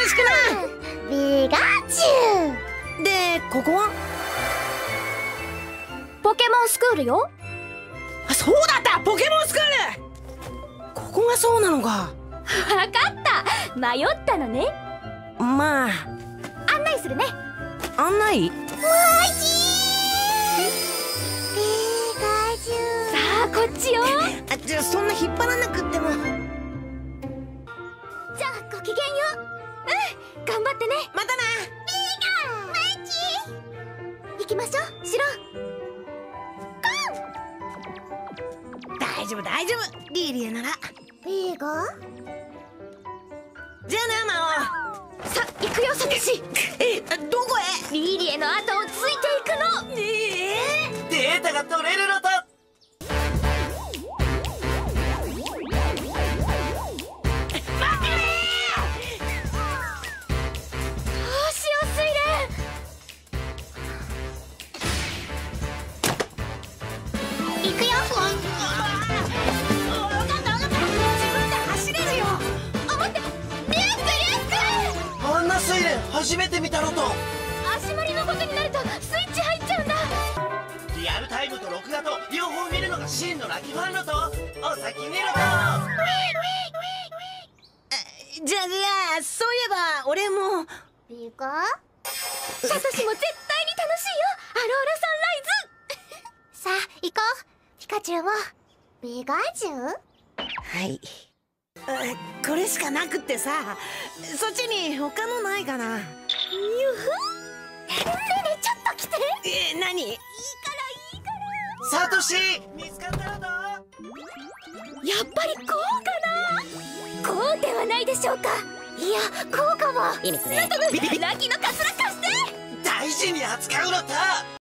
しくな。 ピカチュウで、ここは？ ポケモンスクールよ。 あ、そうだった、ポケモンスクール。ここがそうなのか。 わかった、迷ったのね。 まあ案内するね。 案内？ ピカチュウ。さあこっちよ。 あ、じゃあそんな引っ張らなくっても。 じゃあごきげんよう。頑張ってね。 またな。 マイチ行きましょう、シロ。 大丈夫大丈夫、リリエなら。 ピガ？ じゃあな、魔王。 さ、行くよ、サトシ。 どこへ？ リリエの後をついていくの。 データが取れるのと。初めて見たのと。 足回りのことになるとスイッチ入っちゃうんだ。 リアルタイムと録画と両方見るのが真のラキファンのと。お先にのと。 じゃあそういえば俺も。 ピカ？サトシも絶対に楽しいよ、アローラサンライズ。さあ行こう、ピカチュウも。ピカチュウ？ はい。これしかなくってさ、そっちに他のないかな。 ゆふ。ねえねえ、ちょっと来て。 何？ いいからサトシ見つかったのと。 やっぱりこうかな。こうではないでしょうか。いや、こうかも。 意味くれ。 ラキのカツラ貸して。 大事に扱うのと。